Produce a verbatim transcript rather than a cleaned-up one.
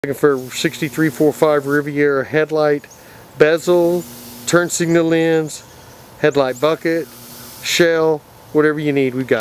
Looking for sixty-three forty-five Riviera headlight, bezel, turn signal lens, headlight bucket, shell, whatever you need, we've got.